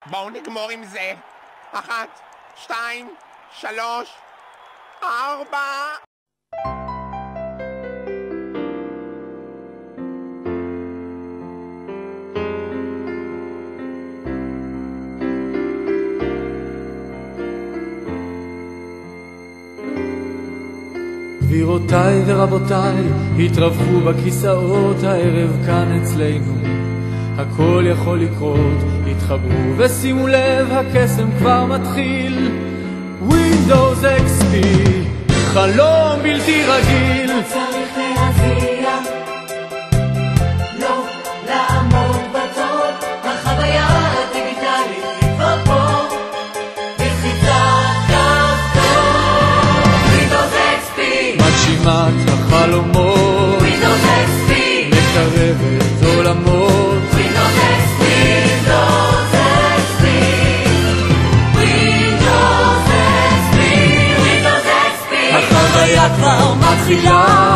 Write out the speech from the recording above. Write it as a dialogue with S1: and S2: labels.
S1: בואו נגמור עם זה. 1, 2, 3, 4.
S2: גבירותיי ורבותיי, התרווחו בכיסאות הערב כאן אצלנו. הכל יכול לקרות, התחברו ושימו לב, הקסם כבר מתחיל. Windows XP, חלום בלתי רגיל.
S3: לא צריך להזיע, לא לעמוד בתור, החוויה הדיגיטלית היא כבר פה, בלחיצת כפתור. Windows XP
S2: מגשימת החלומות,
S3: Windows XP
S2: מקרבת עולמות.
S3: Windows XP, Windows XP, Windows XP, Windows XP,
S2: החוויה כבר מתחילה.